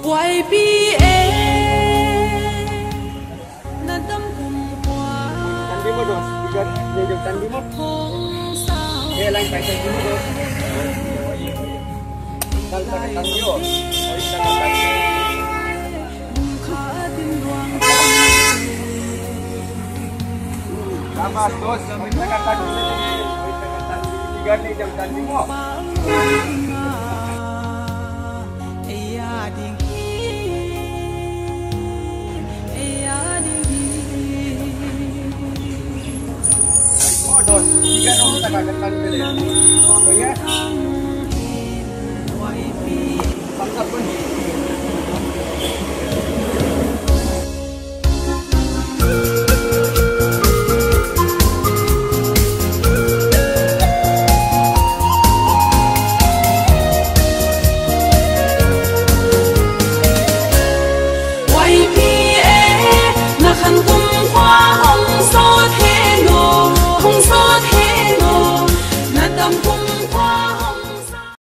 quay bi e na đâm cùng qua tadi mo dos tiga ni tadi mo lang phải tadi mo dos dal pa tadi yo sama dos sampai kata tiga ni tadi mo dos tiga no kita kagak tadi. Oh ya.